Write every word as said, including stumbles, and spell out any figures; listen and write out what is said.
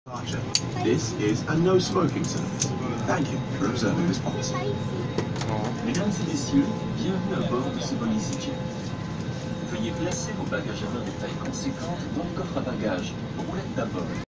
This is a no smoking service. Thank you for observing this policy. Mesdames et messieurs, bienvenue à bord de ce vol EasyJet. Veuillez placer vos bagages à main de taille conséquente dans le coffre à bagages, roulette d'abord.